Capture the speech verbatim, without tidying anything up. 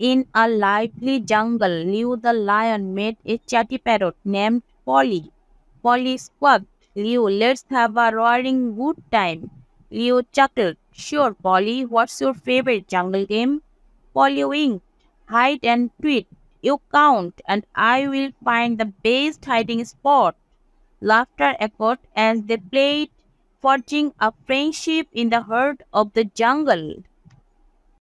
In a lively jungle, Liu the lion met a chatty parrot named Polly. Polly squawked, Liu, let's have a roaring good time. Liu chuckled, sure, Polly, what's your favorite jungle game? Polly winked, hide and tweet. You count, and I will find the best hiding spot. Laughter echoed as they played, forging a friendship in the heart of the jungle.